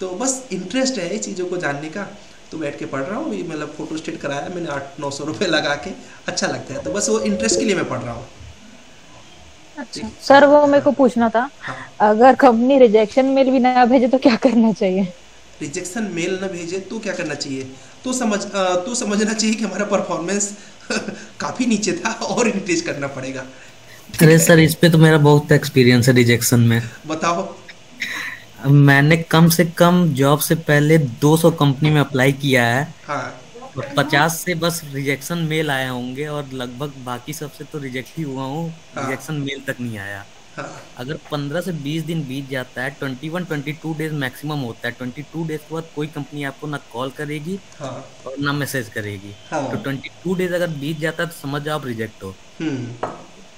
तो बस इंटरेस्ट है चीज़ों को जानने का, तो बैठ के पढ़ रहा हूँ अभी। मतलब फोटो स्टेट कराया मैंने 800-900 रुपये लगा के, अच्छा लगता है, तो बस वो इंटरेस्ट के लिए मैं पढ़ रहा हूँ। अच्छा ठीक। सर, वो मेरे हाँ। को पूछना था, हाँ। अगर कंपनी रिजेक्शन मेल भी ना भेजे तो क्या करना चाहिए? रिजेक्शन मेल ना भेजे तो क्या करना चाहिए? तो समझना चाहिए कि हमारा परफॉर्मेंस काफ़ी नीचे था और इंक्रीज करना पड़ेगा। ठीक अरे है। सर, इस पे तो मेरा बहुत एक्सपीरियंस है रिजेक्शन में। बताओ। मैंने कम से कम जॉब से पहले 200 कंपनी में अप्लाई किया है, हाँ। और 50 से बस रिजेक्शन मेल आए होंगे, और लगभग बाकी सबसे तो रिजेक्ट ही हुआ हूँ, हाँ। रिजेक्शन मेल तक नहीं आया। हाँ। अगर 15 से 20 दिन बीत जाता है, 21-22 डेज मैक्सिमम होता है, 22 डेज के बाद कोई कंपनी आपको ना कॉल करेगी हाँ। और ना मैसेज करेगी। तो हाँ। 22 डेज अगर बीत जाता है तो समझ जाओ आप रिजेक्ट हो। हम्म।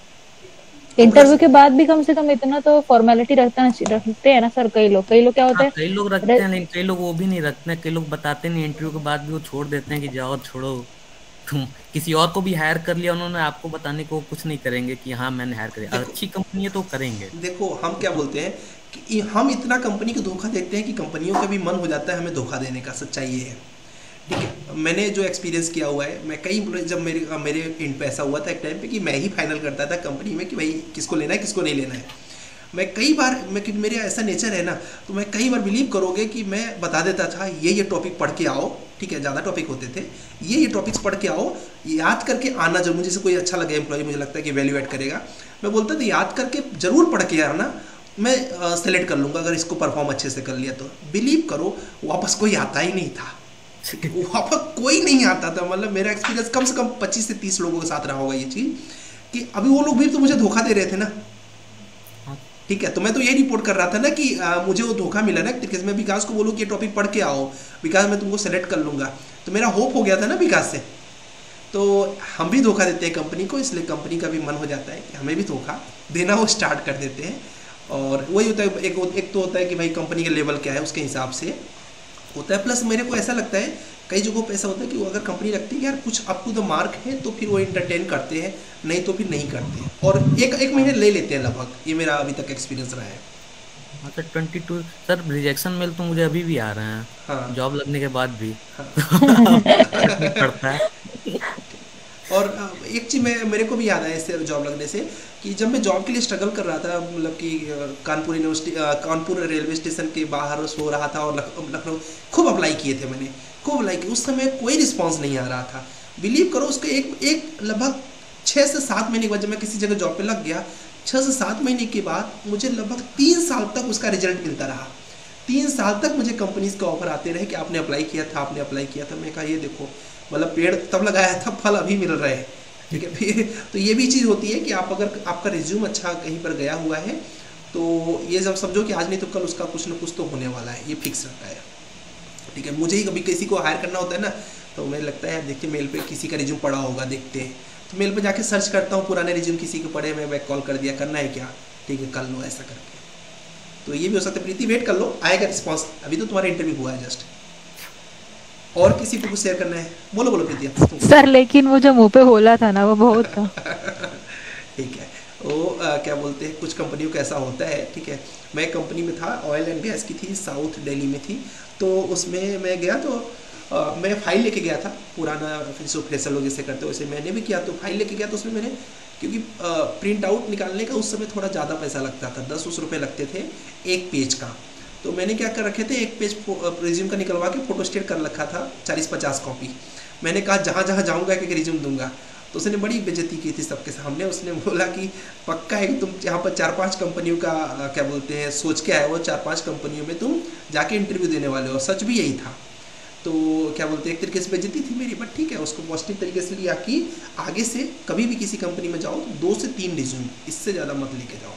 और प्लस। इंटरव्यू के बाद भी कम से कम इतना तो फॉर्मेलिटी रखते हैं ना सर, कई लोग क्या हाँ, होते कई लोग हैं। रखते हैं, लेकिन कई लोग वो भी नहीं रखते हैं। कई लोग बताते नहीं, इंटरव्यू के बाद भी वो छोड़ देते हैं कि जाओ छोड़ो। तुम किसी और को भी हायर कर लिया उन्होंने, आपको बताने को कुछ नहीं करेंगे कि हाँ मैंने हायर कर, देखो, अच्छी कंपनी है तो करेंगे। देखो हम क्या बोलते हैं कि हम इतना कंपनी को धोखा देते हैं कि कंपनियों का भी मन हो जाता है हमें धोखा देने का। सच्चाई ये है। ठीक है। मैंने जो एक्सपीरियंस किया हुआ है, मैं कई, जब मेरे मेरे इन पे ऐसा हुआ था एक टाइम पे कि मैं ही फाइनल करता था कंपनी में कि भाई किसको लेना है किसको नहीं लेना है। मैं कई बार, मैं, क्योंकि मेरा ऐसा नेचर है ना, तो मैं कई बार बिलीव करोगे कि मैं बता देता था ये टॉपिक पढ़ के आओ। ठीक है, ज़्यादा टॉपिक होते थे। ये टॉपिक्स पढ़ के आओ, याद करके आना जरूर। मुझे से कोई अच्छा लगे एम्प्लॉय, मुझे लगता है कि वैल्यू ऐड करेगा, मैं बोलता था याद करके जरूर पढ़ के आना, मैं सेलेक्ट कर लूँगा अगर इसको परफॉर्म अच्छे से कर लिया तो। बिलीव करो, वापस कोई आता ही नहीं था। ठीक है, वहाँ पर कोई नहीं आता था। मतलब मेरा एक्सपीरियंस कम से कम 25 से 30 लोगों के साथ रहा होगा ये चीज़, कि अभी वो लोग भी तो मुझे धोखा दे रहे थे ना। हाँ, ठीक है, तो मैं तो यही रिपोर्ट कर रहा था ना कि मुझे वो धोखा मिला ना, कि मैं विकास को बोलूँ कि ये टॉपिक पढ़ के आओ, विकास मैं तुमको सेलेक्ट कर लूँगा। तो मेरा होप हो गया था ना विकास से। तो हम भी धोखा देते हैं कंपनी को, इसलिए कंपनी का भी मन हो जाता है कि हमें भी धोखा देना वो स्टार्ट कर देते हैं। और वही होता है, एक तो होता है कि भाई कंपनी का लेवल क्या है उसके हिसाब से होता है। प्लस मेरे को ऐसा लगता है कई जगहों पे ऐसा होता है कि वो अगर कंपनी लगती है कि यार कुछ अप टू द मार्क है तो फिर वो इंटरटेन करते हैं, नहीं तो फिर नहीं करते हैं, और एक एक महीने ले लेते हैं लगभग। ये मेरा अभी तक एक्सपीरियंस रहा है। हाँ सर, 22 सर रिजेक्शन मेल तो मुझे अभी भी आ रहे हैं, हाँ। जॉब लगने के बाद भी। हाँ। फर्क नहीं पड़ता है। और एक चीज़ मैं, मेरे को भी याद है इससे जॉब लगने से, कि जब मैं जॉब के लिए स्ट्रगल कर रहा था, मतलब कि Kanpur university, Kanpur railway station के बाहर सो रहा था, और लखनऊ खूब अप्लाई किए थे मैंने, खूब अप्लाई किए। उस समय कोई रिस्पॉन्स नहीं आ रहा था। बिलीव करो, उसके एक एक लगभग 6 से 7 महीने के बाद जब मैं किसी जगह जॉब पे लग गया, 6 से 7 महीने के बाद मुझे लगभग 3 साल तक उसका रिजल्ट मिलता रहा। 3 साल तक मुझे कंपनीज का ऑफर आते रहे कि आपने अप्लाई किया था, आपने अप्लाई किया था। मैं कहा ये देखो, मतलब पेड़ तब लगाया था, फल अभी मिल रहे हैं। ठीक है, फिर तो ये भी चीज़ होती है कि आप अगर आपका रिज्यूम अच्छा कहीं पर गया हुआ है, तो ये जब समझो कि आज नहीं तो कल उसका कुछ ना कुछ तो होने वाला है, ये फिक्स रहता है। ठीक है, मुझे ही कभी किसी को हायर करना होता है ना, तो मुझे लगता है देखिए मेल पे किसी का रिज्यूम पड़ा होगा, देखते हैं, तो मेल पे जाके सर्च करता हूँ पुराने रिज्यूम किसी के पड़े, मैं बैक कॉल कर दिया, करना है क्या, ठीक है कर लो, ऐसा करके। तो ये भी हो सकता है। प्रीति वेट कर लो, आएगा रिस्पॉन्स, अभी तो तुम्हारा इंटरव्यू हुआ है जस्ट। और किसी को कुछ शेयर करना है? बोलो बोलो प्रीति, तुम बोलो। सर लेकिन वो जो मुंह पे बोला था ना, वो बहुत था। ठीक है। वो क्या बोलते हैं, कुछ कंपनियों का ऐसा होता है। ठीक है, मैं कंपनी में था, ऑयल एंड गैस की थी, साउथ दिल्ली में थी। तो उसमें मैं गया तो मैं फाइल लेके गया था पुराना, फिर जो फ्रेशर लोग जैसे करते वैसे मैंने भी किया। तो फाइल लेके गया तो उसमें मैंने, क्योंकि प्रिंट आउट निकालने का उस समय थोड़ा ज़्यादा पैसा लगता था, 10-20 रुपये लगते थे एक पेज का। तो मैंने क्या कर रखे थे, एक पेज रिज्यूम का निकलवा के फोटो स्टेट कर रखा था, 40-50 कॉपी। मैंने कहा जहाँ जहाँ जाऊँगा कि रिज्यूम दूंगा। तो उसने बड़ी बेइज्जती की थी सबके सामने। उसने बोला कि पक्का है कि तुम यहाँ पर 4-5 कंपनियों का क्या बोलते हैं सोच के आए हो, 4-5 कंपनियों में तुम जाके इंटरव्यू देने वाले हो। सच भी यही था। तो क्या बोलते हैं, एक तरीके से बेइज्जती थी मेरी, बट ठीक है, उसको पॉजिटिव तरीके से लिया कि आगे से कभी भी किसी कंपनी में जाओ तो 2 से 3 रिज्यूम, इससे ज़्यादा मत लेके जाओ।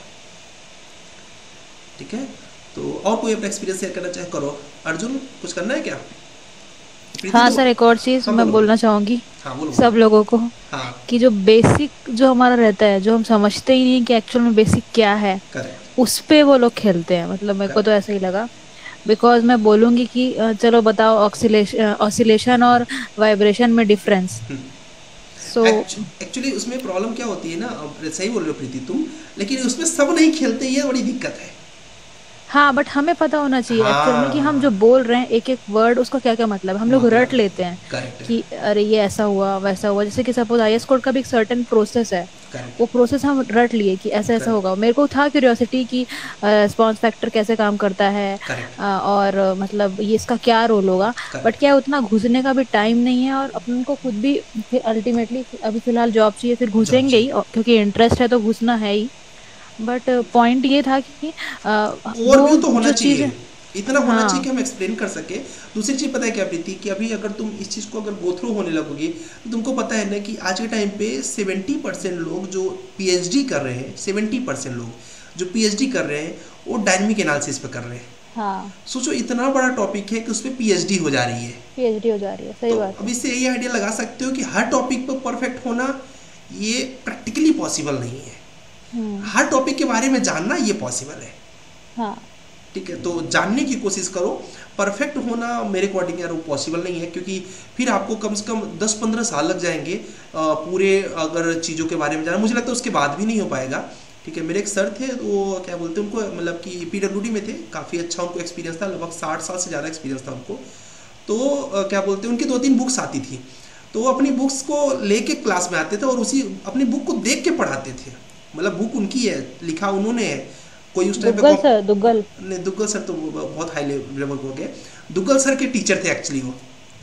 ठीक है। तो और कोई अपना एक्सपीरियंस शेयर करना चाहे करो। अर्जुन, कुछ करना है क्या? प्रीति हाँ तो। सर, एक और चीज हाँ मैं बोलो बोलो। बोलना चाहूंगी हाँ बोलो बोलो। सब लोगों को, हाँ। कि जो बेसिक जो हमारा रहता है, जो हम समझते ही नहीं कि एक्चुअल में बेसिक क्या है, करेक्ट। उस पे वो लोग खेलते हैं। मतलब मेरे को तो करेक्ट। ऐसा ही लगा। बिकॉज मैं बोलूंगी कि चलो बताओ, ऑसिलेशन और वाइब्रेशन में डिफरेंस। सो एक्चुअली उसमें प्रॉब्लम क्या होती है ना, अब सही बोल रहे हो प्रीति तुम, लेकिन उसमें सब नहीं खेलते, ये बड़ी दिक्कत है। हाँ, बट हमें पता होना चाहिए एक्चुअल में कि हम जो हाँ, बोल रहे हैं एक एक वर्ड उसका क्या क्या मतलब है। हम लोग रट मतलब लेते हैं करेक्ट है। कि अरे ये ऐसा हुआ वैसा हुआ, जैसे कि सपोज आईएएस कोड का भी एक सर्टेन प्रोसेस है, करेक्ट वो प्रोसेस हम रट लिए कि ऐसा ऐसा करेक्ट होगा। मेरे को था क्यूरियोसिटी कि रिस्पॉन्स फैक्टर कैसे काम करता है, करेक्ट और मतलब ये इसका क्या रोल होगा। बट करेक्ट क्या है, उतना घुसने का भी टाइम नहीं है, और अपन को खुद भी फिर अल्टीमेटली अभी फिलहाल जॉब चाहिए, फिर जॉब घुसेंगे चाहिए। ही क्योंकि इंटरेस्ट है तो घुसना है ही। बट पॉइंट ये था कि वो ओवरव्यू तो होना जो चाहिए, चीजें, इतना होना चाहिए हाँ कि हम एक्सप्लेन कर सके। दूसरी चीज़ पता है क्या प्रीति, कि अभी अगर तुम इस चीज़ को अगर गो थ्रू होने लगोगी तो तुमको पता है ना कि आज के टाइम पे 70% लोग जो पीएचडी कर रहे हैं, 70% लोग जो पीएचडी कर रहे हैं वो डायनेमिक एनालिसिस पे कर रहे हैं। हाँ, सोचो इतना बड़ा टॉपिक है कि उस पर पीएचडी हो जा रही है। पीएचडी हो जा रही है, सही तो बात अब है। इससे यही आइडिया लगा सकते हो कि हर टॉपिक पर परफेक्ट होना ये प्रैक्टिकली पॉसिबल नहीं है। हम्म। हर टॉपिक के बारे में जानना ये पॉसिबल है। हाँ, ठीक है, तो जानने की कोशिश करो। परफेक्ट होना मेरे अकॉर्डिंग यार वो पॉसिबल नहीं है, क्योंकि फिर आपको कम से कम 10-15 साल लग जाएंगे पूरे अगर चीज़ों के बारे में जाना। मुझे लगता है उसके बाद भी नहीं हो पाएगा। ठीक है, मेरे एक सर थे, वो क्या बोलते हैं उनको, मतलब कि पीडब्ल्यूडी में थे, काफ़ी अच्छा उनको एक्सपीरियंस था, लगभग 60 साल से ज़्यादा एक्सपीरियंस था उनको। तो क्या बोलते हैं, उनकी 2-3 बुक्स आती थी, तो वो अपनी बुक्स को लेके क्लास में आते थे और उसी अपनी बुक को देख के पढ़ाते थे। मतलब बुक उनकी है, लिखा उन्होंने है। कोई उस टाइम पे दुग्गल सर, दुग्गल। नहीं, दुग्गल सर तो बहुत हाई लेवल हो गए। दुग्गल सर के टीचर थे एक्चुअली वो।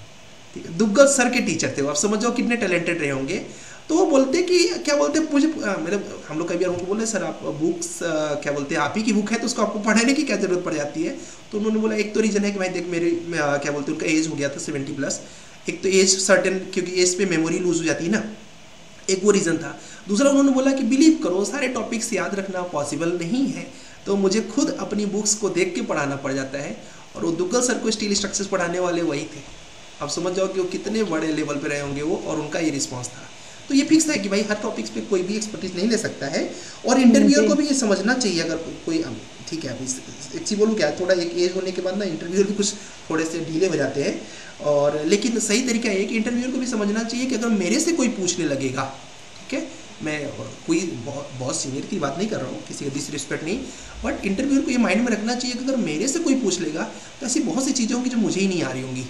ठीक है, दुग्गल सर के टीचर थे वो। आप समझ जाओ कितने टैलेंटेड रहे होंगे। तो वो बोलते कि क्या बोलते हैं मुझे, मेरे हम लोग कभी उनको बोले सर आप बुक्स क्या बोलते हैं आप ही की बुक है तो उसको आपको पढ़ने की क्या ज़रूरत पड़ जाती है। तो उन्होंने बोला एक तो रीज़न है कि भाई देख मेरे क्या बोलते हैं उनका एज हो गया था 70+। एक तो एज सर्टेन, क्योंकि एज पे मेमोरी लूज हो जाती है ना, एक वो रीज़न था। दूसरा उन्होंने बोला कि बिलीव करो सारे टॉपिक्स याद रखना पॉसिबल नहीं है, तो मुझे खुद अपनी बुक्स को देख के पढ़ाना पड़ जाता है। और वो दुग्गल सर को स्टील स्ट्रक्चर्स पढ़ाने वाले वही थे। आप समझ जाओ कि वो कितने बड़े लेवल पे रहे होंगे वो, और उनका ये रिस्पॉन्स था। तो ये फिक्स है कि भाई हर टॉपिक्स पे कोई भी एक्सपर्टीज नहीं ले सकता है, और इंटरव्यूअर जी। को भी ये समझना चाहिए। अगर कोई ठीक है, अभी एक चीज़ बोलूँ क्या, थोड़ा एक एज होने के बाद ना इंटरव्यूअर भी कुछ थोड़े से ढीले हो जाते हैं। और लेकिन सही तरीका ये है कि इंटरव्यूअर को भी समझना चाहिए कि अगर मेरे से कोई पूछने लगेगा, ठीक है, मैं कोई बहुत सीनियर की बात नहीं कर रहा हूँ, किसी का डिसरिस्पेक्ट नहीं, बट इंटरव्यूअर को ये माइंड में रखना चाहिए कि अगर मेरे से कोई पूछ लेगा तो ऐसी बहुत सी चीज़ें होंगी जो मुझे ही नहीं आ रही होंगी,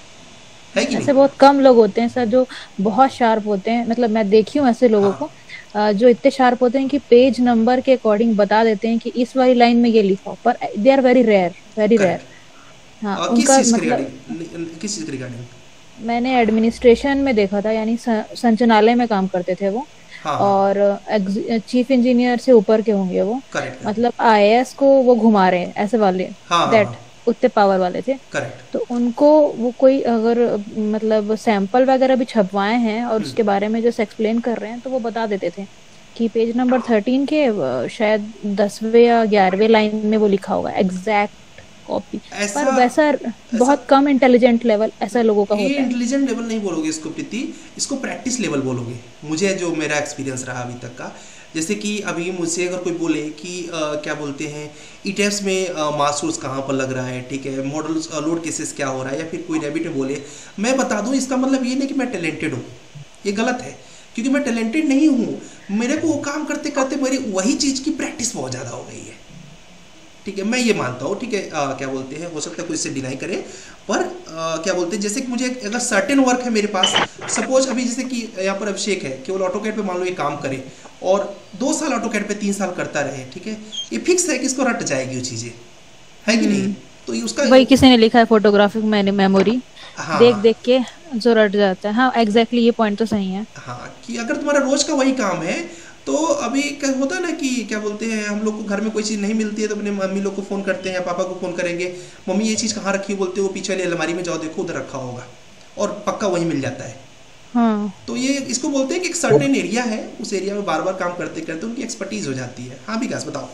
है कि नहीं। ऐसे बहुत कम लोग होते हैं सर जो बहुत शार्प होते हैं, मतलब मैं देखी हूँ ऐसे लोगों हाँ, को जो इतने शार्प होते हैं कि पेज नंबर के अकॉर्डिंग बता देते हैं कि इस वाली लाइन में ये लिखा हो, पर they are very rare, very rare. Correct. हाँ, किस उनका चीज़ के मतलब रिगार्डिंग, किस चीज़ के रिगार्डिंग। मैंने एडमिनिस्ट्रेशन में देखा था, यानी संचालय में काम करते थे वो, हाँ हाँ, और चीफ इंजीनियर से ऊपर के होंगे वो। Correct correct. मतलब आईएएस को वो घुमा रहे हैं ऐसे वाले, हाँ हाँ दैट हाँ, उतने पावर वाले थे। करेक्ट। तो उनको वो कोई अगर मतलब सैंपल वगैरह भी छपवाए हैं और उसके बारे में जैसे एक्सप्लेन कर रहे हैं, तो वो बता देते थे कि पेज नंबर 13 के शायद 10वें या 11वें लाइन में वो लिखा होगा, एग्जैक्ट कॉपी। पर ऐसा वैसा ऐसा बहुत कम इंटेलिजेंट लेवल ऐसा लोगों का ये होता है। इंटेलिजेंट लेवल नहीं बोलोगे इसको प्रीति, इसको प्रैक्टिस लेवल बोलोगे। मुझे जो मेरा एक्सपीरियंस रहा अभी तक का, जैसे कि अभी मुझसे अगर कोई बोले कि क्या बोलते हैं ईटेप्स में मास सोर्स कहाँ पर लग रहा है, ठीक है, मॉडल लोड केसेस क्या हो रहा है, या फिर कोई रैबिट में बोले, मैं बता दूँ, इसका मतलब ये नहीं कि मैं टैलेंटेड हूँ। ये गलत है, क्योंकि मैं टैलेंटेड नहीं हूँ। मेरे को वो काम करते करते मेरी वही चीज़ की प्रैक्टिस बहुत ज़्यादा हो गई है। ठीक है, मैं ये मानता हूँ। ठीक है, क्या बोलते हैं, हो सकता है कोई इससे डिनाई करे, पर क्या बोलते हैं, जैसे कि मुझे अगर सर्टेन वर्क है मेरे पास, सपोज अभी जैसे कि यहाँ पर अभिषेक है, केवल ऑटोकैड पे मान लो ये काम करे और 2 साल ऑटोकैड पे 3 साल करता रहे, ठीक है, ये फिक्स है कि इसको रट जाएगी वो चीज़ें, है कि नहीं। हम्म। तो ये उसका वही किसी ने लिखा है, फोटोग्राफिक मैंने मेमोरी देख हाँ देख के जो रट जाता है। हाँ एग्जैक्टली, ये पॉइंट तो सही है। हाँ, कि अगर तुम्हारा रोज का वही काम है, तो अभी क्या होता है ना कि क्या बोलते हैं, हम लोग को घर में कोई चीज़ नहीं मिलती है तो अपने मम्मी लोग को फ़ोन करते हैं, पापा को फ़ोन करेंगे, मम्मी ये चीज़ कहाँ रखी है, बोलते हो पीछे वाली अलमारी में जाओ देखो उधर रखा होगा, और पक्का वही मिल जाता है। हाँ, तो ये इसको बोलते हैं कि एक सर्टेन एरिया है, उस एरिया में बार बार काम करते करते उनकी एक्सपर्टीज हो जाती है। हाँ विकास बताओ।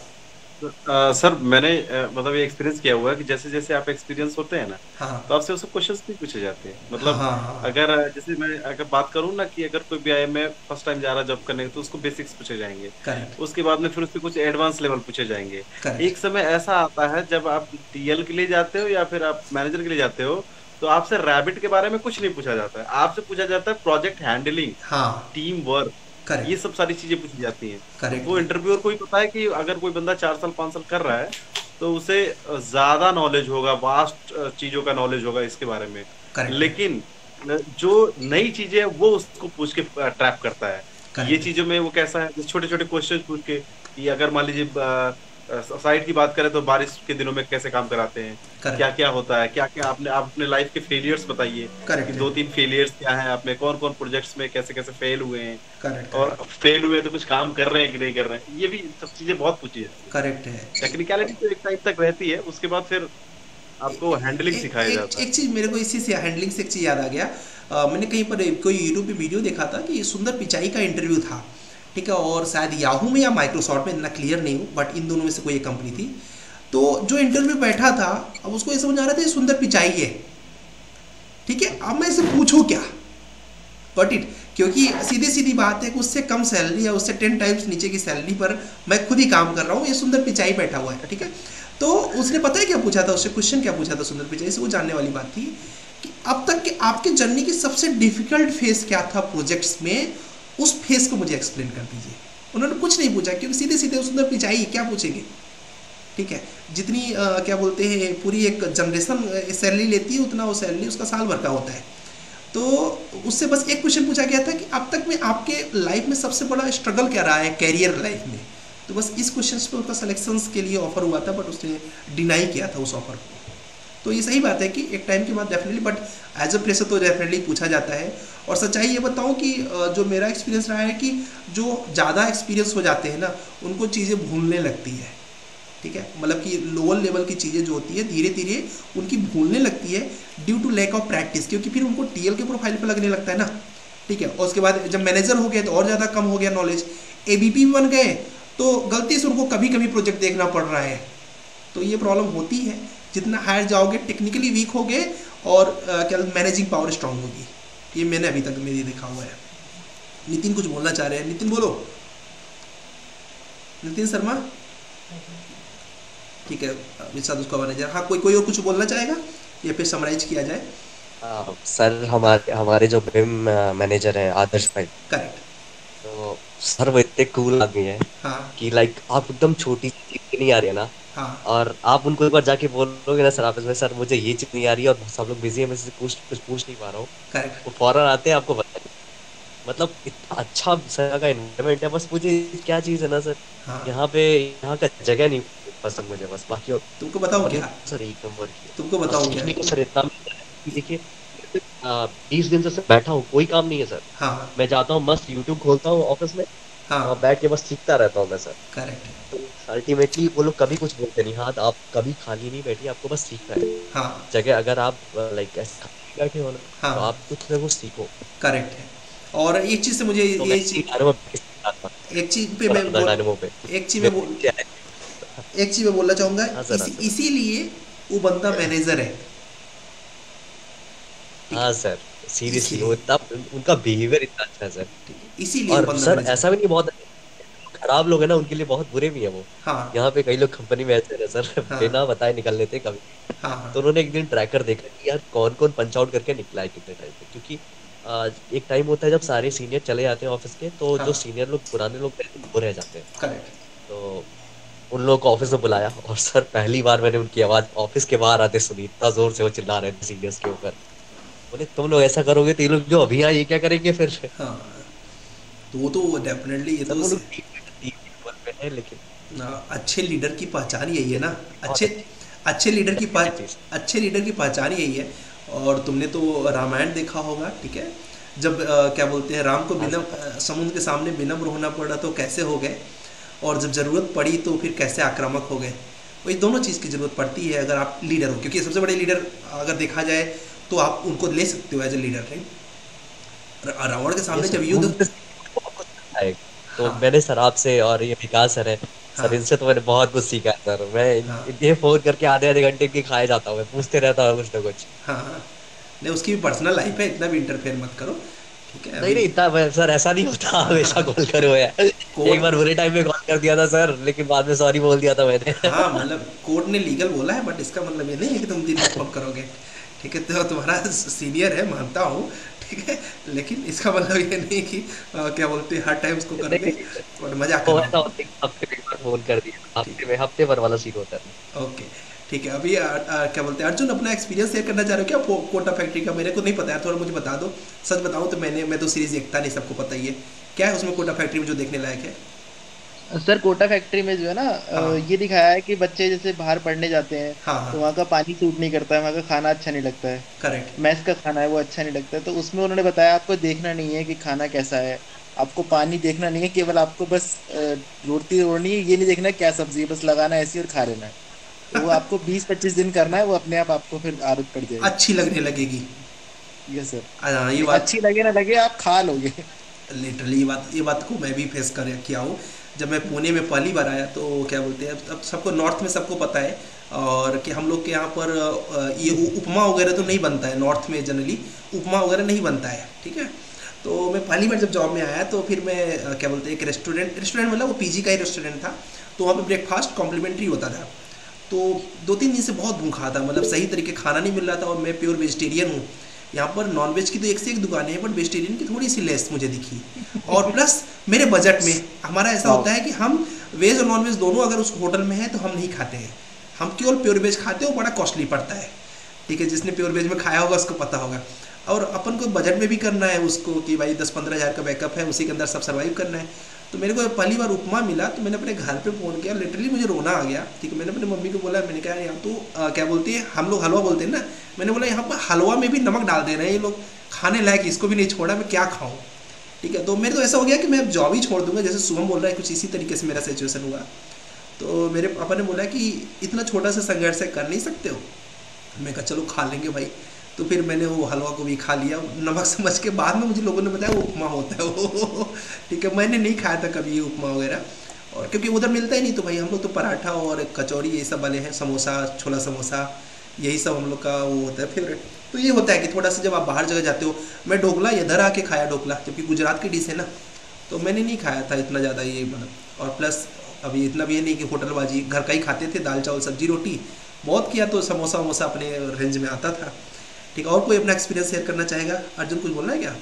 सर मैंने मतलब ये एक्सपीरियंस किया हुआ है कि जैसे जैसे आप एक्सपीरियंस होते हैं ना, हाँ तो आपसे वो सब क्वेश्चंस भी पूछे जाते हैं। हाँ मतलब हाँ हाँ, अगर जैसे मैं अगर बात करूँ ना कि अगर कोई बीआईएम में फर्स्ट टाइम जा रहा है जॉब करने तो उसको बेसिक्स पूछे जाएंगे। करेक्ट उसके बाद में फिर उसके कुछ एडवांस लेवल पूछे जाएंगे। करेक्ट एक समय ऐसा आता है जब आप टीएल के लिए जाते हो या फिर आप मैनेजर के लिए जाते हो, तो आपसे रैबिट के बारे में कुछ नहीं पूछा जाता है। आपसे पूछा जाता है प्रोजेक्ट हैंडलिंग, हाँ टीम वर्क, ये करेक्ट सब सारी चीजें पूछी जाती हैं। तो वो करेक्टली इंटरव्यूअर को ही पता है कि अगर कोई बंदा 4 साल 5 साल कर रहा है तो तो उसे ज्यादा नॉलेज होगा, वास्ट चीजों का नॉलेज होगा इसके बारे में। करेक्ट। लेकिन जो नई चीजें हैं वो उसको पूछ के ट्रैप करता है। ये करेक्ट। चीजों में वो कैसा है, छोटे छोटे क्वेश्चन पूछ के, कि अगर मान लीजिए साइट की बात करें तो बारिश के दिनों में कैसे काम कराते हैं, क्या करेक्ट। क्या होता है, क्या क्या आपने आप अपने लाइफ के फेलियर्स बताइए कि करेक्ट है। 2-3 फेलियर्स क्या हैं, आपने कौन कौन प्रोजेक्ट्स में कैसे कैसे फेल हुए हैं, करेक्ट। और फेल हुए तो कुछ काम कर रहे हैं कि नहीं कर रहे हैं। ये भी सब चीजें बहुत पूछी जाती है। करेक्ट है। टेक्निकलिटी तो एक टाइम तक रहती है, उसके बाद फिर आपको हैंडलिंग सिखाया जाता है। एक चीज मेरे को इसी से हैंडलिंग से एक चीज याद आ गया। मैंने कहीं पर कोई यूट्यूब पे वीडियो देखा था कि सुंदर पिचाई का इंटरव्यू था, ठीक है, और शायद याहू में या माइक्रोसॉफ्ट में, इतना क्लियर नहीं हूँ, बट इन दोनों में से कोई एक कंपनी थी। तो जो इंटरव्यू बैठा था, अब उसको ये समझ आ रहा था ये सुंदर पिचाई है, ठीक है, अब मैं इसे पूछूं क्या, गॉट इट, क्योंकि सीधी सीधी बात है कि उससे कम सैलरी या उससे 10 टाइम्स नीचे की सैलरी पर मैं खुद ही काम कर रहा हूँ, ये सुंदर पिचाई बैठा हुआ है, ठीक है। तो उसने पता है क्या पूछा था, उससे क्वेश्चन क्या पूछा था सुंदर पिचाई से, वो जानने वाली बात थी कि अब तक के आपके जर्नी की सबसे डिफिकल्ट फेज क्या था प्रोजेक्ट्स में, उस फेज को मुझे एक्सप्लेन कर दीजिए। उन्होंने कुछ नहीं पूछा, क्योंकि सीधे सीधे सुंदर पिचाई क्या पूछेंगे, ठीक है, जितनी क्या बोलते हैं पूरी एक जनरेशन सैलरी लेती है उतना वो सैलरी उसका साल भर का होता है। तो उससे बस एक क्वेश्चन पूछा गया था कि अब तक में आपके लाइफ में सबसे बड़ा स्ट्रगल क्या रहा है कैरियर लाइफ में, तो बस इस क्वेश्चन पर उसका सिलेक्शंस के लिए ऑफर हुआ था, बट उसने डिनाई किया था उस ऑफर को। तो ये सही बात है कि एक टाइम के बाद definitely, but as a pressure तो डेफिनेटली पूछा जाता है। और सच्चाई ये बताऊं कि जो मेरा एक्सपीरियंस रहा है कि जो ज़्यादा एक्सपीरियंस हो जाते हैं ना, उनको चीज़ें भूलने लगती है, ठीक है, मतलब कि लोअर लेवल की चीज़ें जो होती है धीरे धीरे उनकी भूलने लगती है due to lack of practice, क्योंकि फिर उनको टीएल के प्रोफाइल पे लगने लगता है ना, ठीक है। और उसके बाद जब मैनेजर हो गए तो और ज़्यादा कम हो गया नॉलेज, एबीपी बन गए तो गलती से उनको कभी कभी प्रोजेक्ट देखना पड़ रहा है, तो ये प्रॉब्लम होती है। जितना हायर जाओगे टेक्निकली वीक होगे और क्या मैनेजिंग पावर स्ट्रांग होगी, ये मैंने अभी तक मेरी देखा हुआ है। नितिन कुछ बोलना चाह रहे हैं, नितिन बोलो, नितिन शर्मा, ठीक है, विशाल उसका मैनेजर, हाँ कोई और कुछ बोलना चाहेगा या फिर समराइज किया जाए। सर हमारे जो बिम मैनेजर हैं आदर्श भाई, करेक्ट। तो सर वो इतने कूल आदमी है हाँ कि लाइक आप एकदम छोटी चीज नहीं आ रही है ना, हाँ और आप उनको एक बार जाके बोलोगे ना सर ऑफिस में, सर मुझे ये चीज नहीं आ रही है और सब लोग बिजी है, मैं से कुछ पूछ नहीं पा रहा हूँ, करेक्ट। वो फौरन आते हैं आपको बताएंगे। मतलब इतना अच्छा सर का इन्वायरमेंट है। बस मुझे क्या चीज है ना सर, हाँ यहाँ का जगह नहीं पसंद मुझे, बस बाकी और तुमको बताऊँ क्या, सर एक नंबर की है। तुमको और बताऊँ क्या, सीखने को सर इतना मिलता है कि देखिए 20 दिन से सर बैठा हूँ, कोई काम नहीं है सर। हाँ मैं जाता हूँ मस्त यूट्यूब खोलता हूँ ऑफिस में हाँ और बैठ के बस सीखता रहता हूँ मैं सर। करेक्ट। तो अल्टीमेटली वो लोग कभी कुछ बोलते नहीं, हाँ आप कभी खाली नहीं बैठिए, आपको बस सीखना है। हाँ जगह अगर आप लाइक ऐसे खाली बैठे हो ना, हाँ तो आप कुछ ना कुछ सीखो। करेक्ट है। और एक चीज़ से मुझे तो ये मैं चीज, एक एक चीज पे मैं डायनेमो पे एक चीज में बोल एक चीज मैं बोलना चाहूँगा, हाँ सर, हाँ सर। इसीलिए वो बंदा मैनेजर है, ठीक हाँ है, सर सीरियसली इसीलिए वो इतना, उनका बिहेवियर इतना अच्छा है सर। इसीलिए वो और बंदा सर मैनेजर। ऐसा भी नहीं, बहुत खराब लोग है ना उनके लिए बहुत बुरे भी है वो। हाँ यहाँ पे कई लोग कंपनी में ऐसे है सर, हाँ बिना बताए निकल लेते कभी। हाँ हाँ तो उन्होंने एक दिन ट्रैकर देखा कि यार कौन कौन पंच आउट करके निकला है कितने टाइम पे, क्योंकि एक टाइम होता है जब सारे सीनियर चले जाते हैं ऑफिस के, तो हाँ जो सीनियर लोग पुराने लोग रहते हैं वो रह जाते हैं। करेक्ट। तो उन लोगों को ऑफिस में बुलाया और सर पहली बार मैंने उनकी आवाज ऑफिस के बाहर आते सुनी, इतना जोर से वो चिल्ला रहे थे सीनियर्स के ऊपर। बोले तुम लोग ऐसा करोगे तो ये लोग जो अभी यहाँ ये क्या करेंगे फिर। हाँ तो वो तो डेफिनेटली ये सब तो वो लोग टीम लेवल पे है, लेकिन अच्छे लीडर की पहचान यही है ना, बहुत अच्छे लीडर की चीज। अच्छे लीडर की पहचान यही है। और तुमने तो रामायण देखा होगा, ठीक है, जब क्या बोलते हैं राम को बिना समुद्र के सामने विनम्र होना पड़ा तो कैसे हो गए, और जब ज़रूरत पड़ी तो फिर कैसे आक्रामक हो गए। वही दोनों चीज़ की ज़रूरत पड़ती है अगर आप लीडर हो, क्योंकि सबसे बड़े लीडर अगर देखा जाए तो आप उनको ले सकते हो as a leader, right. Ravan के सामने जब युद्ध, बहुत कुछ सीखा है। तो हाँ मैंने सर आपसे और ये विकास सर है हाँ सर, इनसे तो मैंने बहुत कुछ सीखा है सर। मैं हाँ ये फोन करके आधे आधे घंटे की खाए जाता हूँ, मैं पूछते रहता हूँ कुछ ना कुछ। हाँ हाँ नहीं, उसकी भी पर्सनल लाइफ है, इतना भी इंटरफेयर मत करो, ठीक है। नहीं नहीं इतना सर ऐसा नहीं होता, हमेशा कॉल करो यार। एक बार बुरे टाइम में कॉल कर दिया था सर, लेकिन बाद में सॉरी बोल दिया था मैंने। हाँ मतलब कोर्ट ने लीगल बोला है, बट इसका मतलब ये नहीं है कि तुम दिन में करोगे, ठीक है। तो तुम्हारा सीनियर है मानता हूँ, ठीक है, लेकिन इसका मतलब ये नहीं कि क्या बोलते हैं हर टाइम उसको करोगे, और मजाक कर तो रहा ऐसा हूँ। होता है कि हफ्ते में एक बार फोन कर दिया, हफ्ते भर वाला सीन होता है। ओके ठीक है। अभी क्या बोलते हैं अर्जुन, अपना एक्सपीरियंस शेयर करना चाह रहे हो क्या कोटा फैक्ट्री का? मेरे को नहीं पता है, थोड़ा मुझे बता दो। सच बताऊं तो मैं तो सीरीज देखता नहीं, सबको पता ही है। क्या है उसमें कोटा फैक्ट्री में जो देखने लायक है? सर कोटा फैक्ट्री में जो है ना, हाँ ये दिखाया है कि बच्चे जैसे बाहर पढ़ने जाते हैं हाँ तो हाँ वहाँ का पानी सूट नहीं करता है, वहाँ का खाना अच्छा नहीं लगता है, करेक्ट। मैस का खाना है वो अच्छा नहीं लगता है। तो उसमें उन्होंने बताया आपको देखना नहीं है कि खाना कैसा है, आपको पानी देखना नहीं है, केवल आपको बस रोटी तोड़नी है, ये नहीं देखना है क्या सब्जी है, बस लगाना है ऐसी और खा लेना है। तो वो आपको 20-25 दिन करना है, वो अपने आप आपको फिर आदत पड़ जाएगी। अच्छी लगने लगेगी। ये सर, ये बात अच्छी लगे ना लगे आप खा लोगे। लिटरली ये बात को मैं भी फेस कर किया हूँ। जब मैं पुणे में पहली बार आया तो क्या बोलते हैं, अब सबको नॉर्थ में सबको पता है और कि हम लोग के यहाँ पर ये उपमा वगैरह तो नहीं बनता है नॉर्थ में, जनरली उपमा वगैरह नहीं बनता है, ठीक है। तो मैं पहली बार जब जॉब में आया तो फिर मैं क्या बोलते हैं एक रेस्टोरेंट मतलब वो पीजी का ही रेस्टोरेंट था, तो वहाँ पे ब्रेकफास्ट कॉम्प्लीमेंट्री होता था। तो 2-3 दिन से बहुत भूखा था, मतलब सही तरीके खाना नहीं मिल रहा था और मैं प्योर वेजिटेरियन हूँ। यहाँ पर नॉनवेज की तो एक से एक दुकानें हैं, बट वेजिटेरियन की थोड़ी सी लेस मुझे दिखी। और प्लस मेरे बजट में हमारा ऐसा होता है कि हम वेज और नॉनवेज दोनों अगर उस होटल में है तो हम नहीं खाते हैं, हम केवल प्योर वेज खाते हैं, वो बड़ा कॉस्टली पड़ता है, ठीक है। जिसने प्योर वेज में खाया होगा उसको पता होगा। और अपन को बजट में भी करना है उसको कि भाई 10-15 हज़ार का बैकअप है, उसी के अंदर सब सर्वाइव करना है। तो मेरे को पहली बार उपमा मिला तो मैंने अपने घर पे फ़ोन किया, लिटरली मुझे रोना आ गया, ठीक है। मैंने अपनी मम्मी को बोला, मैंने कहा यहाँ तो क्या बोलती है, हम लोग हलवा बोलते हैं ना, मैंने बोला यहाँ पर हलवा में भी नमक डाल दे रहे हैं ये लोग, खाने लायक इसको भी नहीं छोड़ा, मैं क्या खाऊँ, ठीक है। तो मेरे को ऐसा हो गया कि मैं अब जॉब ही छोड़ दूंगा, जैसे शुभम बोल रहा है, कुछ इसी तरीके से मेरा सिचुएशन हुआ। तो मेरे पापा ने बोला कि इतना छोटा सा संघर्ष है, कर नहीं सकते हो? मैं कहा चलो खा लेंगे भाई। तो फिर मैंने वो हलवा को भी खा लिया नमक समझ के। बाद में मुझे लोगों ने बताया वो उपमा होता है वो, ठीक है। मैंने नहीं खाया था कभी ये उपमा वगैरह, और क्योंकि उधर मिलता ही नहीं, तो भाई हम लोग तो पराठा और कचौड़ी ये सब वाले हैं, समोसा, छोला समोसा, यही सब हम लोग का वो होता है फेवरेट। तो ये होता है कि थोड़ा सा जब आप बाहर जगह जाते हो, मैं ढोकला इधर आके खाया ढोकला, जबकि गुजरात की डिश है ना, तो मैंने नहीं खाया था इतना ज़्यादा ये मतलब। और प्लस अभी इतना भी है नहीं कि होटलबाजी, घर का ही खाते थे, दाल चावल सब्जी रोटी बहुत किया, तो समोसा वमोसा अपने रेंज में आता था, ठीक है। और कोई अपना एक्सपीरियंस शेयर करना चाहेगा? अर्जुन कुछ बोलना है क्या?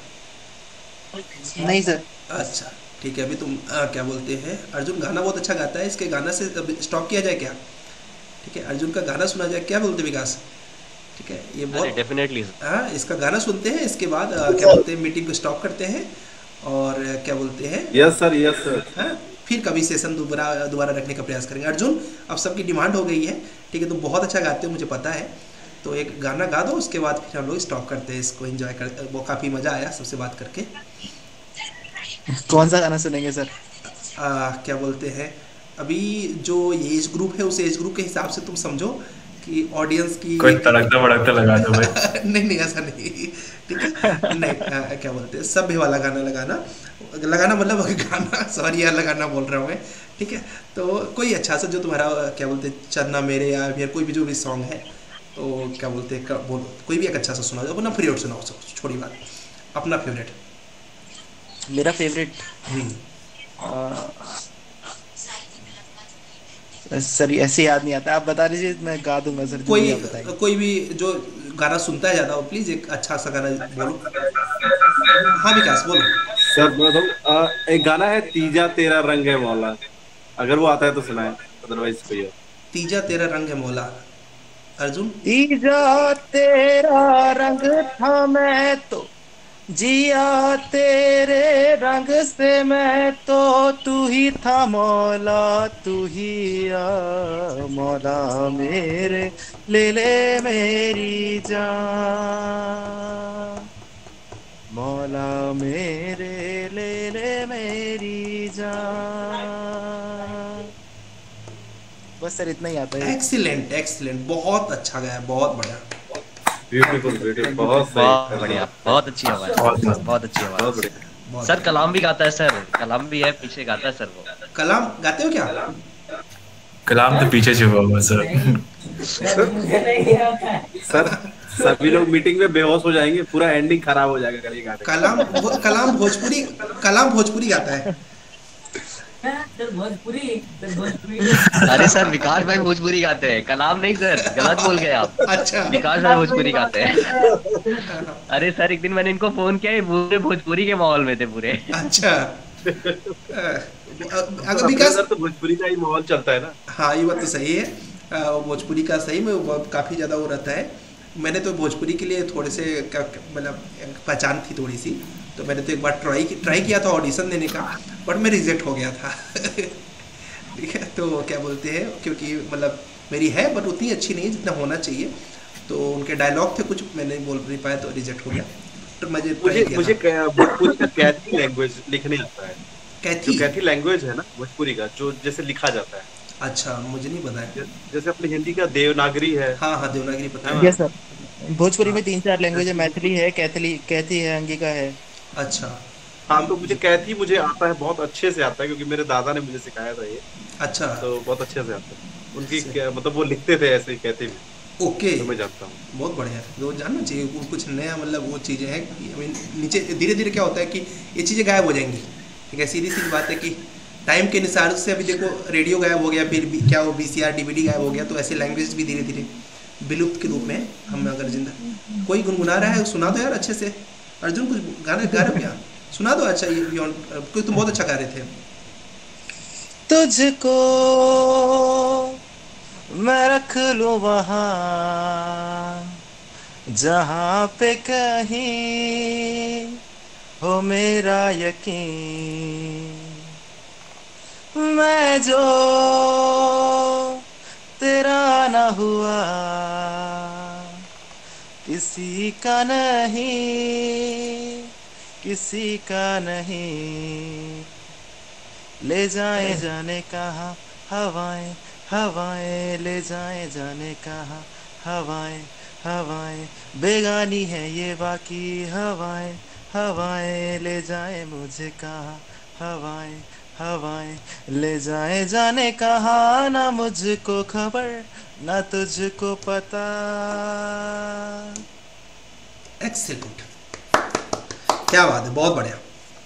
नहीं सर। अच्छा ठीक है। अभी तुम क्या बोलते हैं, अर्जुन गाना बहुत अच्छा गाता है, इसके गाना से स्टॉप किया जाए क्या? ठीक है, अर्जुन का गाना सुना जाए, क्या बोलते विकास? ठीक है, ये बहुत डेफिनेटली हाँ, इसका गाना सुनते हैं, इसके बाद क्या बोलते हैं मीटिंग को स्टॉप करते हैं और क्या बोलते हैं, यस सर, यस सर। हाँ, फिर कभी सेशन दोबारा रखने का प्रयास करेंगे। अर्जुन अब सबकी डिमांड हो गई है, ठीक है, तो बहुत अच्छा गाते हो मुझे पता है, तो एक गाना गा दो, उसके बाद फिर हम लोग स्टॉप करते हैं इसको, एंजॉय कर, वो काफ़ी मज़ा आया सबसे बात करके। कौन सा गाना सुनेंगे सर? क्या बोलते हैं, अभी जो एज ग्रुप है उस एज ग्रुप के हिसाब से तुम समझो कि ऑडियंस की कोई तड़कता भड़कता लगा दो भाई। नहीं ऐसा नहीं, ठीक है। नहीं क्या बोलते हैं, सभ्य वाला गाना लगाना मतलब गाना, सॉरी यार लगाना बोल रहा हूँ मैं, ठीक है। तो कोई अच्छा सा जो तुम्हारा क्या बोलते हैं, चन्ना मेरे या फिर कोई भी जो भी सॉन्ग है, तो क्या बोलते हैं, कोई भी एक अच्छा सा सुना दो, अपना फेवरेट सुनाओ, सब छोटी बात, अपना फेवरेट। मेरा फेवरेट सर ऐसे याद नहीं आता, आप बता दीजिए मैं गा दूंगा सर। कोई भी जो गाना सुनता है ज्यादा, प्लीज एक अच्छा सा गाना बोलो। हाँ विकास बोलो। सर बताओ, एक गाना है तीजा तेरा रंग है मौला, अगर वो आता है तो सुनाए, अदरवाइज कोई और। तीजा तेरा रंग है मौला, अर्जुन। तीजा तेरा रंग था मैं तो जिया तेरे रंग से मैं तो, तू ही था मौला तू ही आ मौला मेरे, ले ले मेरी जान, मौला मेरे ले ले मेरी जान। बस सर इतना ही आता है। एक्सीलेंट, बहुत अच्छा गाया, बहुत बढ़िया, ब्यूटीफुल, बहुत बढ़िया, बहुत अच्छी आवाज, बहुत अच्छी आवाज। सर कलाम भी गाता है सर, कलाम भी है पीछे गाता है सर। वो कलाम गाते हो क्या? कलाम तो पीछे छुपा हुआ सर। सर सभी लोग मीटिंग में बेहोश हो जाएंगे, पूरा एंडिंग खराब हो जाएगा कल ये गाने। कलाम भोजपुरी गाता है। अरे सर विकास भाई भोजपुरी गाते हैं, कलाम नहीं सर, गलत बोल गए आप। अच्छा, विकास भाई भोजपुरी गाते हैं। अरे सर एक दिन मैंने इनको फोन किया, पूरे भोजपुरी के माहौल में थे पूरे। अच्छा अगर अपने विकास, इधर तो भोजपुरी का ही माहौल चलता है ना। हाँ ये बात तो सही है। भोजपुरी का सही में काफ़ी ज़्यादा वो रहता है। मैंने तो भोजपुरी के लिए थोड़े से मतलब पहचान थी थोड़ी सी, तो मैंने तो एक बार ट्राई किया था ऑडिशन देने का, बट मैं रिजेक्ट हो गया था। ठीक है, तो क्या बोलते हैं, क्योंकि मतलब मेरी है बट उतनी अच्छी नहीं जितना होना चाहिए, तो उनके डायलॉग थे कुछ, मैं नहीं बोल नहीं पाया तो रिजेक्ट हो गया। तो मुझे मुझे भोजपुरी का कैथी लैंग्वेज लिखने आता है। कैथी, जो कैथी लैंग्वेज है ना भोजपुरी का, जो जैसे लिखा जाता है। अच्छा मुझे नहीं पता है। जैसे अपनी हिंदी का देवनागरी है। हाँ हाँ देवनागरी पता है है। ना? यस सर, भोजपुरी हाँ में 3-4 लैंग्वेज है, मैथिली है, कैथी है, अंगिका है। अच्छा। हाँ, तो मुझे कैथी मुझे आता है, बहुत अच्छे से आता है, क्योंकि मेरे दादा ने मुझे सिखाया था ये, अच्छा तो बहुत अच्छे से आता है। उनकी से- मतलब वो लिखते थे ऐसे ही कैथी में, ओके, तो मैं जानता हूँ। बहुत बढ़िया है, वो जानना चाहिए। कुछ नया मतलब वो चीज़ें हैं कि नीचे धीरे धीरे क्या होता है कि ये चीज़ें गायब हो जाएंगी। ठीक है, सीधी सी बात है कि टाइम के अनुसार से अभी देखो रेडियो गायब हो गया, फिर क्या वो VCR DVD गायब हो गया, तो ऐसे लैंग्वेज भी धीरे धीरे विलुप्त के रूप में हम अगर जिंदा। कोई गुनगुना रहा है, सुना दो यार अच्छे से। अर्जुन कुछ गाना गा रहे हो क्या? सुना दो। अच्छा ये कोई, तुम बहुत अच्छा गा रहे थे। तुझको मैं रख लूं वहां जहां पे कहीं हो मेरा यकीन, मैं जो तेरा ना हुआ किसी का नहीं, किसी का नहीं, ले जाए जाने कहाँ हवाएं, हवाएं ले जाए जाने कहाँ हवाएं, हवाएं बेगानी है ये बाकी हवाएं, हवाएं ले जाए मुझे कहाँ हवाएं, हवाएं ले जाए जाने कहाँ, ना मुझको खबर ना तुझको पता। एक्सीलेंट, क्या बात है, बहुत बढ़िया।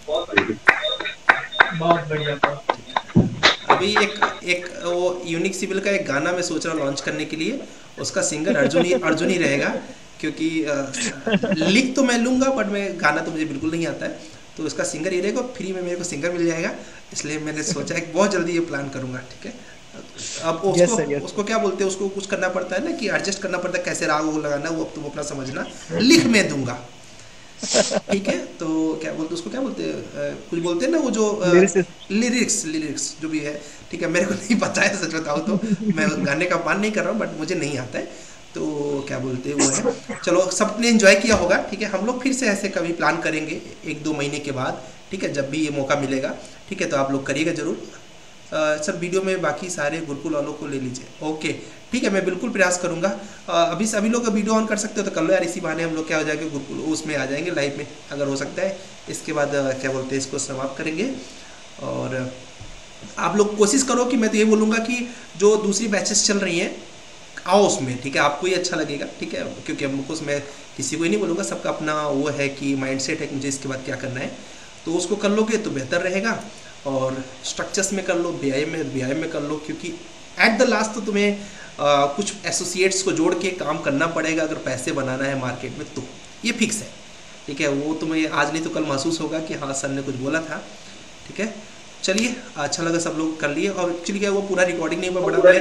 बहुत बढ़िया था। अभी एक वो यूनिक सिविल का एक गाना मैं सोच रहा हूँ लॉन्च करने के लिए। उसका सिंगर अर्जुन ही रहेगा, क्योंकि लिख तो मैं लूँगा बट मैं गाना तो मुझे बिल्कुल नहीं आता है, तो उसका सिंगर ही रहेगा। फ्री में मेरे को सिंगर मिल जाएगा, इसलिए मैंने सोचा है बहुत जल्दी ये प्लान करूँगा। ठीक है, अब उसको क्या बोलते हैं, उसको कुछ करना पड़ता है ना कि एडजस्ट करना पड़ता है, कैसे राग वो लगाना, वो अब तुम अपना समझना, लिख मैं दूंगा। ठीक है, तो क्या बोलते उसको, क्या बोलते हैं, कुछ बोलते हैं ना वो जो लिरिक्स जो भी है। ठीक है, मेरे को नहीं पता है सच बताओ तो, मैं गाने का मान नहीं कर रहा हूँ बट मुझे नहीं आता है, तो क्या बोलते हैं वो है। चलो सबने एंजॉय किया होगा। ठीक है, हम लोग फिर से ऐसे कभी प्लान करेंगे 1-2 महीने के बाद। ठीक है, जब भी ये मौका मिलेगा। ठीक है, तो आप लोग करिएगा जरूर। सर वीडियो में बाकी सारे गुरुकुल वालों को ले लीजिए। ओके ठीक है, मैं बिल्कुल प्रयास करूंगा। अभी सभी लोग वीडियो ऑन कर सकते हो तो कर लो यार, इसी बहाने हम लोग क्या हो जाएंगे गुरुकुल उसमें आ जाएंगे लाइव में, अगर हो सकता है। इसके बाद क्या बोलते हैं, इसको समाप्त करेंगे। और आप लोग कोशिश करो कि मैं तो ये बोलूँगा कि जो दूसरी बैचेस चल रही हैं आओ उसमें। ठीक है, आपको ये अच्छा लगेगा। ठीक है, क्योंकि हमको उसमें किसी को ही नहीं बोलूँगा, सबका अपना वो है कि माइंडसेट है कि मुझे इसके बाद क्या करना है, तो उसको कर लोगे तो बेहतर रहेगा। और स्ट्रक्चर्स में कर लो, BIM में कर लो, क्योंकि एट द लास्ट तो तुम्हें कुछ एसोसिएट्स को जोड़ के काम करना पड़ेगा अगर पैसे बनाना है मार्केट में, तो ये फिक्स है। ठीक है, वो तुम्हें आज नहीं तो कल महसूस होगा कि हाँ सर ने कुछ बोला था। ठीक है, चलिए अच्छा लगा, सब लोग कर लिए। और एक्चुअली क्या वो पूरा रिकॉर्डिंग नहीं हुआ, बड़ा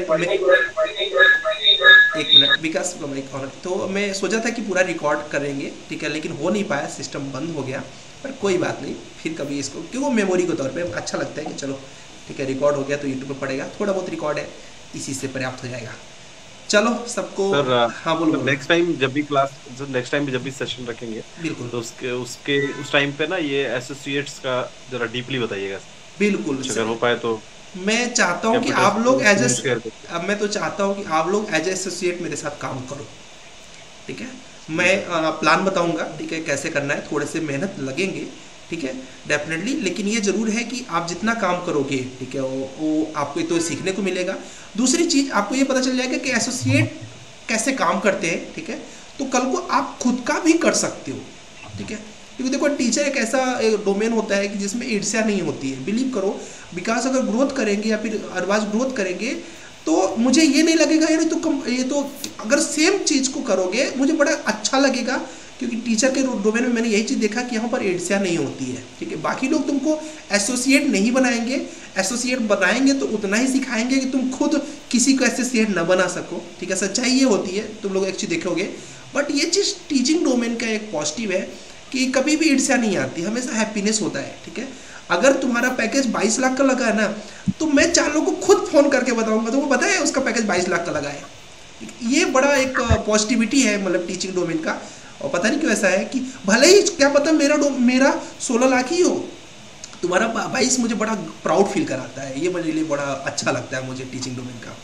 एक मिनट विकास, तो मैं सोचा था कि पूरा रिकॉर्ड करेंगे। ठीक है, लेकिन हो नहीं पाया, सिस्टम बंद हो गया। पर कोई बात नहीं, फिर कभी इसको, क्योंकि वो मेमोरी के तौर पे अच्छा लगता है कि चलो ठीक है रिकॉर्ड हो गया तो यूट्यूब पर पड़ेगा, थोड़ा बहुत रिकॉर्ड है, इसी से पर्याप्त हो जाएगा। चलो सबको सर, हाँ बोलो। नेक्स्ट टाइम जब भी नेक्स्ट टाइम जब भी सेशन रखेंगे बिल्कुल, तो उस टाइम पे ना ये एसोसिएट्स का जरा डीपली बताइएगा। बिल्कुल अगर हो पाए तो मैं चाहता हूँ कि आप लोग मैं तो चाहता हूँ कि आप लोग एज एसोसिएट मेरे साथ काम करो। ठीक है, मैं प्लान बताऊंगा। ठीक है, कैसे करना है, थोड़े से मेहनत लगेंगे। ठीक है, डेफिनेटली, लेकिन ये जरूर है कि आप जितना काम करोगे, ठीक है, वो आपको तो सीखने को मिलेगा। दूसरी चीज आपको ये पता चल जाएगा कि एसोसिएट कैसे काम करते हैं। ठीक है, तो कल को आप खुद का भी कर सकते हो। ठीक है, क्योंकि देखो टीचर एक ऐसा डोमेन होता है कि जिसमें ईर्ष्या नहीं होती है। बिलीव करो, विकास अगर ग्रोथ करेंगे या फिर अरबाज ग्रोथ करेंगे तो मुझे ये नहीं लगेगा यार ये तो अगर सेम चीज़ को करोगे मुझे बड़ा अच्छा लगेगा क्योंकि टीचर के डोमेन में मैंने यही चीज़ देखा कि यहाँ पर ईर्ष्या नहीं होती है, ठीक है। बाकी लोग तुमको एसोसिएट नहीं बनाएंगे, एसोसिएट बनाएंगे तो उतना ही सिखाएंगे कि तुम खुद किसी को एसोसिएट न बना सको, ठीक है। सच्चाई ये होती है, तुम लोग एक चीज़ देखोगे। बट ये चीज़ टीचिंग डोमेन का एक पॉजिटिव है कि कभी भी ईर्ष्या नहीं आती, हमेशा हैप्पीनेस होता है, ठीक है। अगर तुम्हारा पैकेज 22 लाख का लगा है ना, तो मैं 4 लोगों को खुद फ़ोन करके बताऊंगा, तुमको पता है उसका पैकेज 22 लाख का लगा है। ये बड़ा एक पॉजिटिविटी है मतलब टीचिंग डोमेन का। और पता नहीं क्यों ऐसा है कि भले ही क्या पता मेरा 16 लाख ही हो, तुम्हारा 22 मुझे बड़ा प्राउड फील कराता है। ये मेरे लिए बड़ा अच्छा लगता है मुझे टीचिंग डोमेन का,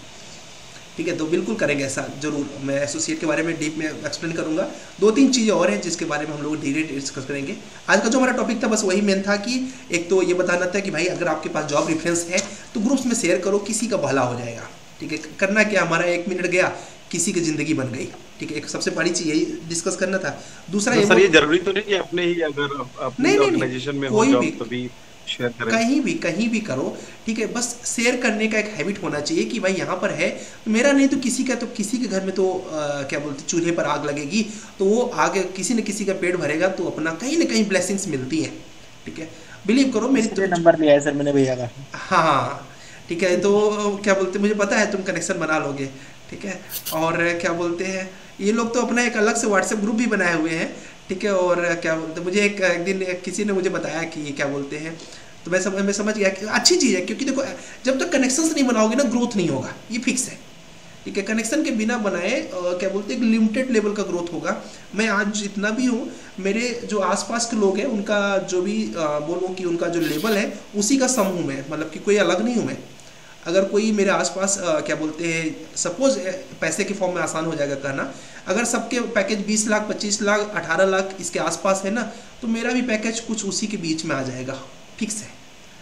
ठीक है। तो बिल्कुल करेंगे ऐसा ज़रूर। मैं एसोसिएट के बारे में डीप में एक्सप्लेन करूंगा। 2-3 चीज़ें और हैं जिसके बारे में हम लोग धीरे डिस्कस करेंगे। आज का जो हमारा टॉपिक था बस वही मेन था कि एक तो ये बताना था कि भाई अगर आपके पास जॉब रेफरेंस है तो ग्रुप्स में शेयर करो, किसी का भला हो जाएगा, ठीक है। करना क्या, हमारा 1 मिनट गया, किसी की ज़िंदगी बन गई, ठीक है। एक सबसे बड़ी चीज़ यही डिस्कस करना था। दूसरा तो सर ये जरूरी तो नहीं है अपने ही अगर अपने ऑर्गेनाइजेशन में हो जॉब तो भी शेयर करें, कहीं भी करो, ठीक है। बस शेयर करने का एक हैबिट होना चाहिए कि भाई यहाँ पर है तो मेरा नहीं तो किसी का, तो किसी के घर में तो क्या बोलते चूल्हे पर आग लगेगी तो वो आग किसी न किसी का पेट भरेगा, तो अपना कहीं ना कहीं ब्लेसिंग्स मिलती हैं, ठीक है। बिलीव करो मेरी तो नंबर लिया है सर मैंने भैया का। हाँ ठीक है, तो क्या बोलते मुझे पता है तुम कनेक्शन बना लोगे, ठीक है। और क्या बोलते हैं ये लोग तो अपना एक अलग से व्हाट्सएप ग्रुप भी बनाए हुए हैं, ठीक है। और क्या बोलते मुझे एक दिन किसी ने मुझे बताया कि क्या बोलते हैं, तो मैं समझ गया कि अच्छी चीज़ है, क्योंकि देखो जब तक कनेक्शंस नहीं बनाओगे ना ग्रोथ नहीं होगा, ये फिक्स है, ठीक है। कनेक्शन के बिना बनाए क्या बोलते हैं एक लिमिटेड लेवल का ग्रोथ होगा। मैं आज जितना भी हूँ, मेरे जो आसपास के लोग हैं उनका जो भी बोलूँ कि उनका जो लेवल है उसी का सम हूँ मैं, मतलब कि कोई अलग नहीं हूँ मैं। अगर कोई मेरे आसपास क्या बोलते हैं सपोज पैसे के फॉर्म में आसान हो जाएगा कहना, अगर सबके पैकेज 20 लाख 25 लाख 18 लाख इसके आसपास है ना, तो मेरा भी पैकेज कुछ उसी के बीच में आ जाएगा, फिक्स है।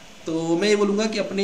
तो मैं ये बोलूँगा कि अपने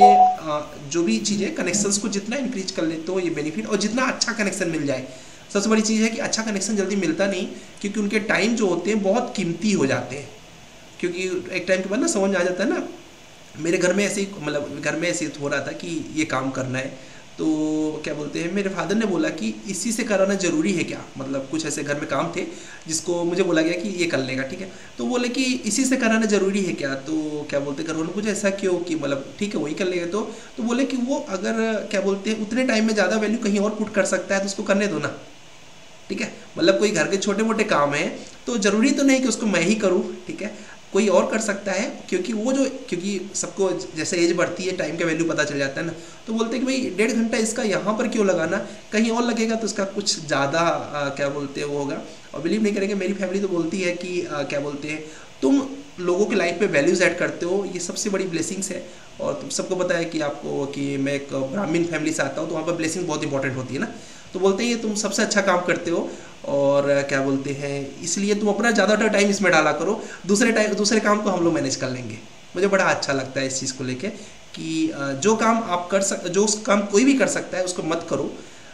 जो भी चीज़ें कनेक्शंस को जितना इंक्रीज कर लेते हो ये बेनिफिट, और जितना अच्छा कनेक्शन मिल जाए। सबसे बड़ी चीज़ है कि अच्छा कनेक्शन जल्दी मिलता नहीं, क्योंकि उनके टाइम जो होते हैं बहुत कीमती हो जाते हैं, क्योंकि एक टाइम के बाद ना समझ आ जाता है ना। मेरे घर में ऐसे ही मतलब घर में ऐसे हो रहा था कि ये काम करना है, तो क्या बोलते हैं मेरे फादर ने बोला कि इसी से कराना ज़रूरी है क्या, मतलब कुछ ऐसे घर में काम थे जिसको मुझे बोला गया कि ये कर लेगा, ठीक है। तो बोले कि इसी से कराना ज़रूरी है क्या, तो क्या बोलते घर वालों ने पूछा ऐसा क्यों कि मतलब ठीक है वही कर लेगा। तो बोले कि वो अगर क्या बोलते हैं उतने टाइम में ज़्यादा वैल्यू कहीं और पुट कर सकता है तो उसको करने दो ना, ठीक है। मतलब कोई घर के छोटे मोटे काम है तो ज़रूरी तो नहीं कि उसको मैं ही करूँ, ठीक है, कोई और कर सकता है। क्योंकि सबको जैसे एज बढ़ती है टाइम का वैल्यू पता चल जाता है ना, तो बोलते हैं कि भाई 1.5 घंटा इसका यहाँ पर क्यों लगाना, कहीं और लगेगा तो इसका कुछ ज़्यादा क्या बोलते हैं वो होगा। और बिलीव नहीं करेंगे मेरी फैमिली तो बोलती है कि क्या बोलते हैं तुम लोगों के लाइफ में वैल्यूज ऐड करते हो, ये सबसे बड़ी ब्लेसिंग्स है। और तुम सबको पता है कि आपको कि मैं एक ब्राह्मण फैमिली से आता हूँ, तो वहाँ पर ब्लेसिंग बहुत इंपॉर्टेंट होती है ना। तो बोलते हैं ये तुम सबसे अच्छा काम करते हो और क्या बोलते हैं इसलिए तुम अपना ज़्यादातर टाइम इसमें डाला करो, दूसरे काम को हम लोग मैनेज कर लेंगे। मुझे बड़ा अच्छा लगता है इस चीज़ को लेके कि जो काम आप जो काम कोई भी कर सकता है उसको मत करो,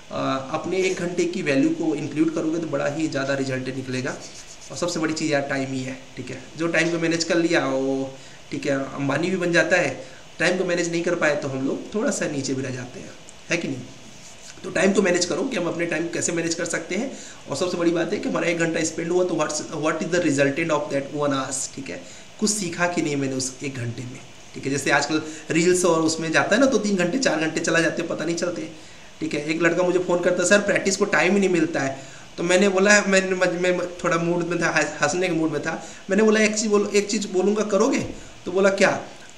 अपने 1 घंटे की वैल्यू को इंक्लूड करोगे तो बड़ा ही ज़्यादा रिजल्ट निकलेगा। और सबसे बड़ी चीज़ यार टाइम ही है, ठीक है। जो टाइम को मैनेज कर लिया वो ठीक है अंबानी भी बन जाता है, टाइम को मैनेज नहीं कर पाए तो हम लोग थोड़ा सा नीचे भी रह जाते हैं, है कि नहीं। तो टाइम को मैनेज करो कि हम अपने टाइम कैसे मैनेज कर सकते हैं। और सबसे बड़ी बात है कि हमारा 1 घंटा स्पेंड हुआ तो what is the resultant of that 1 hours, ठीक है। कुछ सीखा कि नहीं मैंने उस 1 घंटे में, ठीक है। जैसे आजकल रील्स और उसमें जाता है ना तो 3 घंटे 4 घंटे चला जाते हैं पता नहीं चलते, ठीक है। एक लड़का मुझे फ़ोन करता सर प्रैक्टिस को टाइम ही नहीं मिलता है, तो मैंने बोला मैं थोड़ा मूड में था, हंसने के मूड में था। मैंने बोला एक चीज़ बोलूँगा करोगे, तो बोला क्या,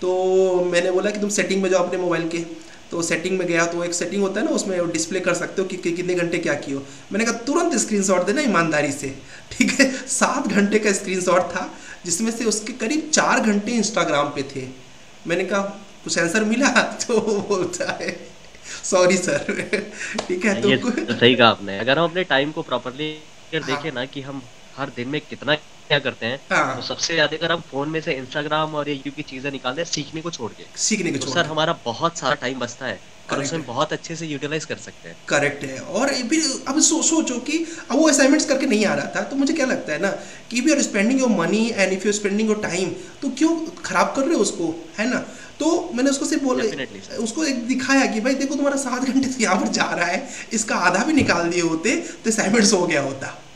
तो मैंने बोला कि तुम सेटिंग में जाओ अपने मोबाइल के। तो सेटिंग में गया तो एक सेटिंग होता है ना उसमें डिस्प्ले कर सकते हो कि कितने घंटे क्या किए हो। मैंने कहा तुरंत स्क्रीनशॉट देना ईमानदारी से, ठीक है। 7 घंटे का स्क्रीनशॉट था जिसमें से उसके करीब 4 घंटे इंस्टाग्राम पे थे। मैंने कहा कुछ आंसर मिला, तो बोलता है सॉरी सर, ठीक है। ये तो सही कहा आपने। अगर हम अपने टाइम को प्रॉपर्ली देखें ना कि हम हर दिन में कितना क्या करते हैं, तो सबसे ज्यादा अगर हम फोन में से इंस्टाग्राम और यूट्यूब की चीजें निकालते हैं सीखने को छोड़ के, तो सर हमारा बहुत सारा टाइम बचता है और उसे हम बहुत अच्छे से यूटिलाइज कर सकते हैं। करेक्ट है। और फिर अब सोचो कि अब वो असाइनमेंट्स करके नहीं आ रहा था, तो मुझे क्या लगता है ना कि if you are spending your money and if you are spending your time, तो क्यों खराब कर रहे हो उसको, है ना। तो मैंने उसको सिर्फ उसको एक दिखाया कि भाई देखो तुम्हारा 7 घंटे तो यहाँ पर जा रहा है, इसका आधा भी निकाल दिए होते तो असाइनमेंट्स हो गया होता,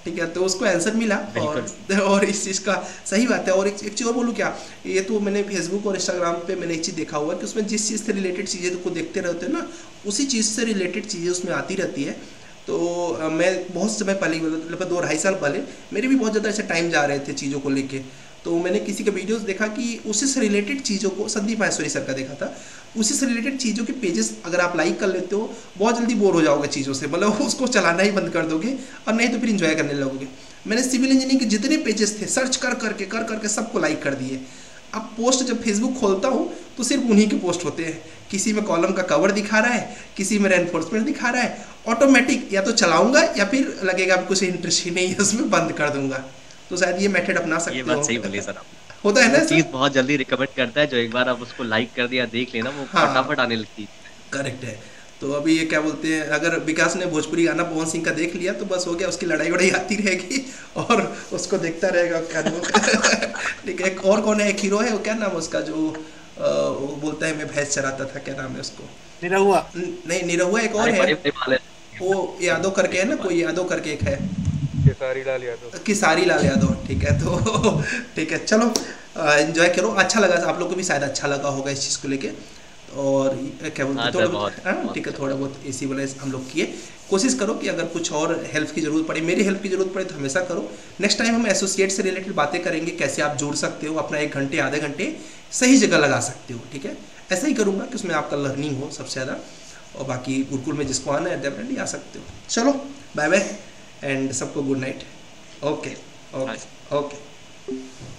ठीक है, तो उसको आंसर मिला। और इस चीज़ का सही बात है। और एक चीज़ और बोलूँ क्या, ये तो मैंने फेसबुक और इंस्टाग्राम पे मैंने एक चीज़ देखा हुआ है कि उसमें जिस चीज़ से रिलेटेड चीज़ें को देखते रहते हैं ना, उसी चीज़ से रिलेटेड चीज़ें उसमें आती रहती है। तो मैं बहुत समय पहले, मतलब 2-2.5 साल पहले मेरे भी बहुत ज़्यादा ऐसे टाइम जा रहे थे चीज़ों को लेके, तो मैंने किसी के वीडियोस देखा कि उसी से रिलेटेड चीज़ों को, संदीप माहेश्वरी सर का देखा था, उसी से रिलेटेड चीज़ों के पेजेस अगर आप लाइक कर लेते हो, बहुत जल्दी बोर हो जाओगे चीज़ों से, मतलब उसको चलाना ही बंद कर दोगे और नहीं तो फिर इंजॉय करने लगोगे। मैंने सिविल इंजीनियरिंग के जितने पेजेस थे सर्च कर करके सबको लाइक कर दिए। अब पोस्ट जब फेसबुक खोलता हूँ तो सिर्फ उन्हीं के पोस्ट होते हैं, किसी में कॉलम का कवर दिखा रहा है, किसी में रेनफोर्समेंट दिखा रहा है। ऑटोमेटिक या तो चलाऊंगा या फिर लगेगा कुछ इंटरेस्ट ही नहीं है उसमें, बंद कर दूंगा। तो शायद ये मेथड अपना सकते हो। ये बात सही बोली सर आप। होता है ना, चीज बहुत जल्दी रिकमेंड करता है, जो एक बार आप उसको लाइक कर दिया देख लेना, वो फटाफट आने लगती है। करेक्ट है। तो अभी ये क्या बोलते हैं, अगर विकास ने भोजपुरी गाना पवन सिंह का देख लिया तो बस हो गया, उसकी लड़ाई वड़ाई आती रहेगी और उसको देखता रहेगा। क्या ठीक है, और कौन है, एक हीरो है, वो क्या नाम है उसका, जो वो बोलता है मैं भैंस चराता था, क्या नाम है उसको? निरहुआ। नहीं, निरहुआ एक और है, वो यादव करके है ना, कोई यादव करके एक है, किसारी लाल यादव। ठीक है, तो ठीक है, चलो एंजॉय करो। अच्छा लगा, आप लोग को भी शायद अच्छा लगा होगा इस चीज़ को लेके। और क्या बोलते हैं, थोड़ा ठीक है, थोड़ा बहुत इसी वाले हम लोग किए। कोशिश करो कि अगर कुछ और हेल्प की ज़रूरत पड़े, मेरी हेल्प की ज़रूरत पड़े तो हमेशा करो। नेक्स्ट टाइम हम एसोसिएट से रिलेटेड बातें करेंगे, कैसे आप जुड़ सकते हो, अपना 1 घंटे आधे घंटे सही जगह लगा सकते हो। ठीक है, ऐसा ही करूँगा कि उसमें आपका लर्निंग हो सबसे ज़्यादा। और बाकी गुरुकुल में जिसको आना है डेफिनेटली आ सकते हो। चलो बाय बाय एंड सबको good night. Okay okay okay.